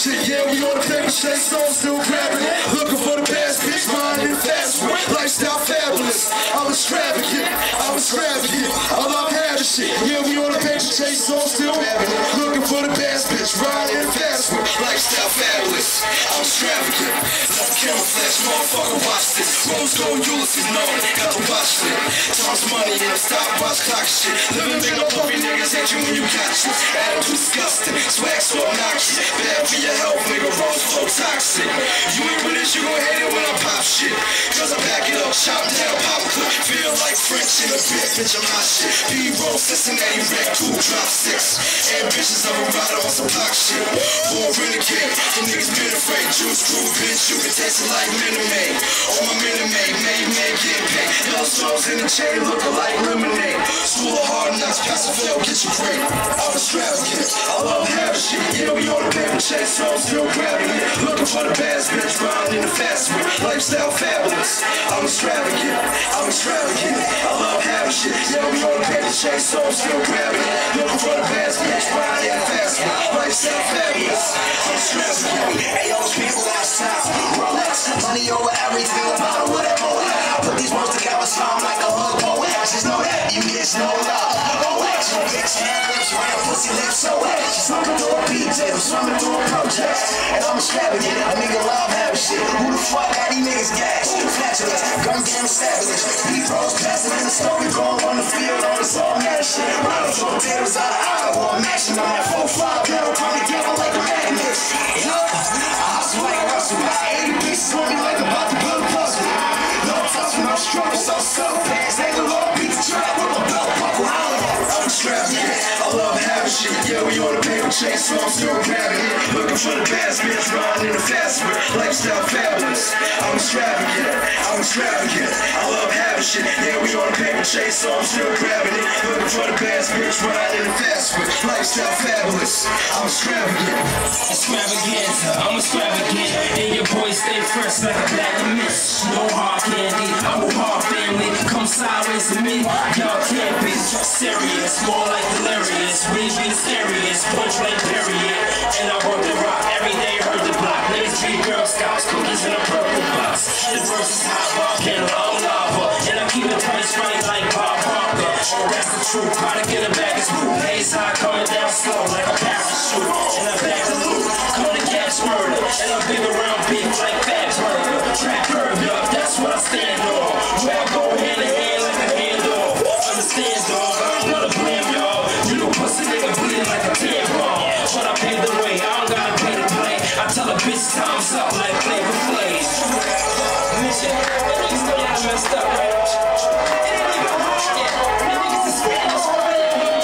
shit. Yeah, we on the paper chase, so I'm still grabbing it. Looking for the best bitch, riding in fast food. Lifestyle fabulous. I'm extravagant. I love having shit. Yeah, we on the paper chase, so I'm still grabbing it. Looking for the best bitch, riding in fast food. Lifestyle fabulous. I'm extravagant. Love camouflage, motherfucker, watch this. Rose gold, Ulysses, knowing it. Got to watch it. Time's money and I'm stopwatch clock shit. Living big up puppy niggas hate you when you got you. Attitude disgusting, swag so obnoxious. Bad for your health, nigga, rose flow toxic. You ain't with this, you gon' hate it when I pop shit. Cause I back it up, chop down, pop clip. Feel like French in a bit, bitch, I'm hot shit. B-roll, Cincinnati, red, cool, drop 6. Ambitions of a rider on some block shit. Born renegade, the niggas been afraid. Juice crew, bitch, you can taste it like Minute Maid. On my Minute Maid, get paid. Yellow stones in the chain, looking like lemonade. School of hard knocks, pass a fail, get you great. I'm extravagant, I love having shit. Yeah, we on the paper chase, so I'm still grabbing it. Looking for the best bitch, riding in the fast food. Lifestyle fabulous, I'm extravagant. I love having shit. Yeah, we on the paper chase, so I'm still grabbing it. Looking for the best bitch, riding in the fast food. Lifestyle fabulous, I'm extravagant. Hey, yo, people outside, Rolex, money over everything, about whatever. I put these words together, sound like a hood poet. Just know that you get no love. OX, you get tan lips, round pussy lips so wet. She's swimming through a PJ, I'm swimming through a project. And I'm extravagant, a nigga love having shit. Who the fuck got these niggas gas? Flatulence, gun game established. B-Pros passing in the story, going on the field, on this all mad shit. Rounds on potatoes out of Iowa, matching on that 4-5 barrel, come together like a magnet. I hustle like Russell, got 80 pieces on me like about to build a puzzle. No touch, no struggle, so fast. Ain't the Lord beat the trap with a belt buckle. I'm extravagant, I love having shit. Yeah, we on the paper chase, so I'm still grabbing it. Looking for the best bitch, riding in the fast food. Lifestyle fabulous, I'm extravagant. I love having shit. Yeah, we on the paper chase, so I'm still grabbing it. Looking for the best bitch, riding in the fast food. Lifestyle fabulous, I'm extravagant. Extravaganza, I'm extravagant. And your boys stay fresh like a bag of mist. No hard candy, I'm a hard family. Come sideways to me, y'all can't be serious. More like delirious, we be serious. Punch like period, and I work the rock. Every day heard the block. Niggas be Girl Scouts, cookies in a purple box. The verse is hot, volcano, I'm lava. And I keep it tight, right like Bob Barker. Oh, that's the truth, how to get a bag is proof. Haze high, coming down slow like a parachute. And I'm back to loot, coming to catch murder. And I'm big around beef like Fat Burger. Trap curved up, that's what I stand on. Where I go hand in hand like a handle. Understand, dog, I don't wanna blame y'all. You know pussy nigga bleeding like a tampon. But I paved the way, I don't gotta pay to play. I tell a bitch time's up like Flavor Flav. Mission, niggas know y'all messed up, right? It ain't even hard yet. The niggas is Spanish, right?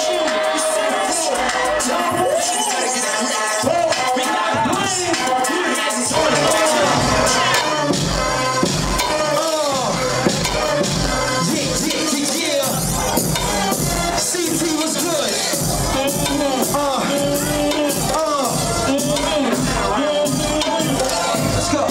We got money, your hands is on the CT was good. Let's go.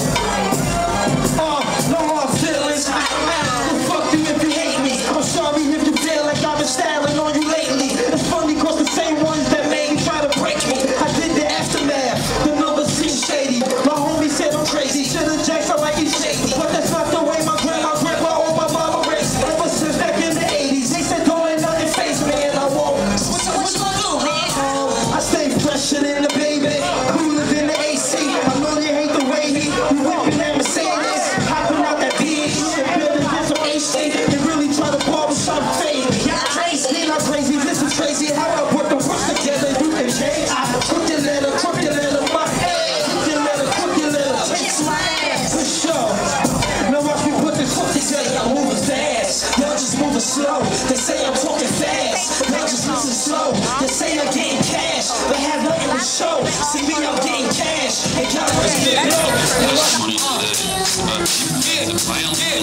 No more feelings. Fuck you if you hate me. I'm sorry if you feel like I've been styling on you lately. It's funny cause the same ones that made me try to break me. I did the aftermath. The numbers seem shady. My homie said I'm crazy. Should've jacked her like he's shady. But that's not the way my grandma or my mama raised. Ever since back in the 80s, they said don't let nothing face me and I won't. What you gonna do, man? I stay fresher than the baby. Cooler than the AC. I know you hate the way he whipping that Mercedes. Hopping out that beach. Building this some AC. They really try to barbershop fade. Y'all crazy. They not crazy. This is crazy. How I put the works together. You can change. Crook your letter. My head. Crook your letter. Kiss my ass. For sure. Now watch me put this hook together. I'm moving fast. Y'all just moving slow. They say I'm talking fast. Y'all just listen slow. They say I'm getting cash, but have nothing to show. See me, I'm getting cash. And y'all just get low.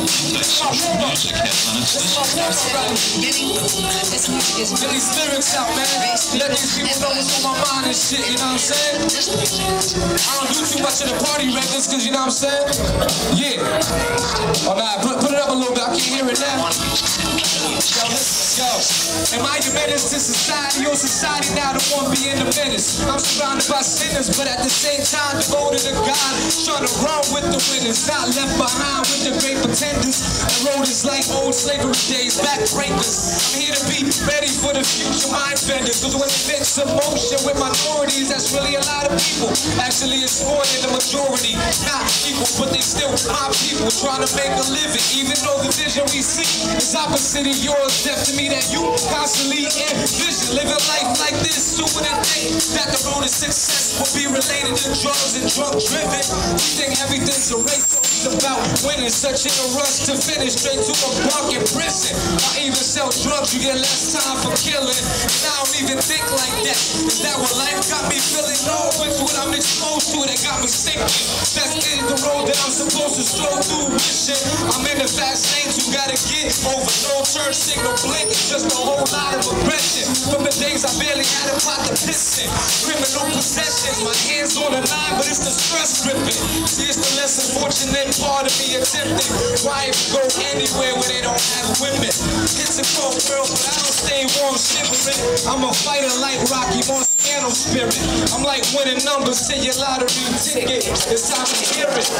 Get these lyrics out, man. Let these people know what's on my mind and shit, you know what I'm saying? I don't do too much of the party records, cause you know what I'm saying? Yeah. Oh nah, put it up a little bit, I can't hear it now. Yo, am I a menace to society or society now the one being a menace? I'm surrounded by sinners, but at the same time devoted to God, trying to run with the winners, not left behind with the great pretenders. The road is like old slavery days, backbreakers. I'm here to be ready for the future mind benders, cause when it fits emotion with minorities, that's really a lot of people. Actually, it's more than the majority, not equal, but they still my people trying to make a living, even though the vision we see is opposite of yours. Deaf to me that you constantly envision living life like this, doing a thing that the road to success will be related to drugs and drug driven. You think everything's a race, it's about winning, such in a rush to finish, straight to a bunk in prison. I even sell drugs, you get less time for killing, and I don't even think like that. Is that what life got me feeling? No, it's what I'm exposed to that got me sinking. That's the road that I'm supposed to slow through wishing. I'm in the fast lanes, you gotta get over. No turn signal blink, it's just a whole lot of aggression. From the days I barely had a pot to piss in. Criminal possessions, my hands on the line, but it's the stress gripping. See, it's the less unfortunate part of me attempting. Why go anywhere where they don't have women? It's a cold world, but I don't stay warm shivering. I'm a fighter like Rocky Montano spirit. I'm like winning numbers to your lottery ticket. It's time to hear it.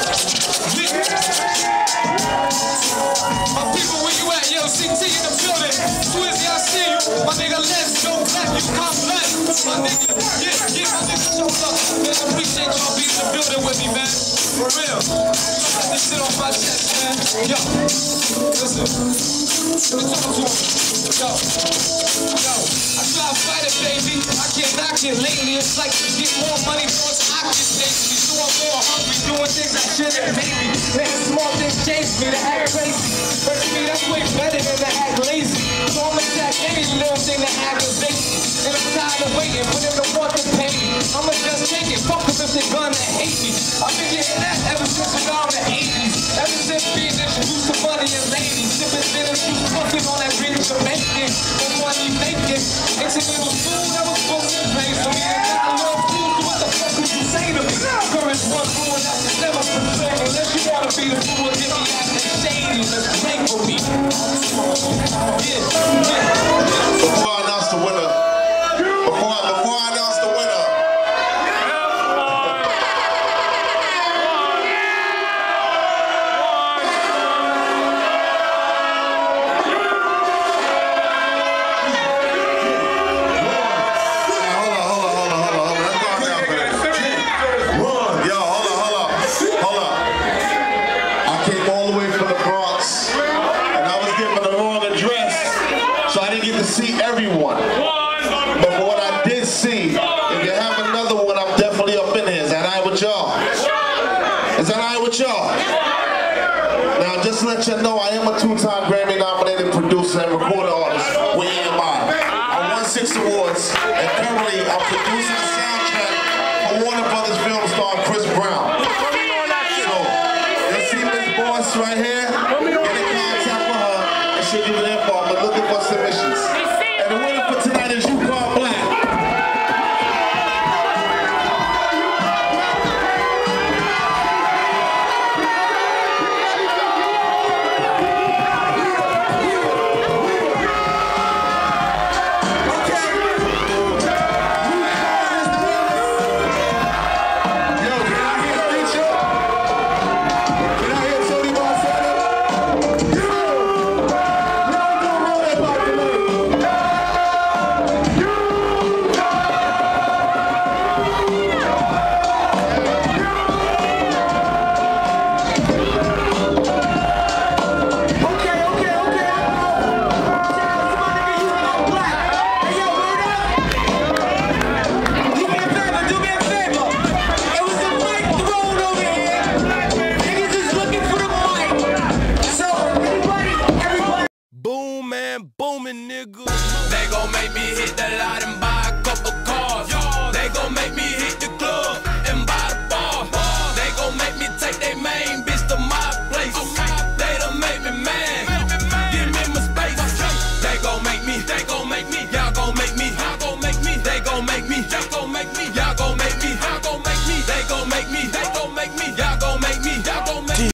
My people, where you at? Yo, CT in the building. Swizzy, I see you. My nigga, let's go black. You come black. My nigga, yeah, my nigga, show up. Man, I appreciate y'all being in the building with me, man. For real. Put this shit on my chest, man. Yo, listen. Let me talk to him. Yo, I try to fight it, baby. I can't knock it lately. It's like you get more money for its occupation. So I'm more hungry, doing things I shouldn't, maybe. Letting small things change me to act crazy. But to me, that's way better than to act lazy. So I'm attack any little thing that aggravates me. And I'm tired of waiting for them to want to pay me. I'ma just take it, fuck them if they're gonna hate me. I've been getting that ever since around the 80s. Ever since being introduced to money and ladies. Sipping sinners, you fucking on that rich Jamaican. And money making. It's a little food that was supposed to play for me. And I love food, so what the fuck would you say to me? Current one rule that you never fulfill. Unless you wanna be the fool, get me acting shady. Let's pray for me. Before I announce the winner, before I announce the winner, see everyone, but for what I did see, if you have another one, I'm definitely up in here. Is that alright with y'all? Is that alright with y'all? Now, just to let you know, I am a two-time Grammy-nominated producer and recording artist with EMI. I won 6 awards, and currently I'm producing a soundtrack for Warner Brothers film star Chris Brown. So, you see Miss Boss right here? Get in contact with her and she'll give you the info. I'm looking for submissions. And the winner for tonight is You Call Black. They gon' make me hit the lot and buy a couple cars. They gon' make me hit the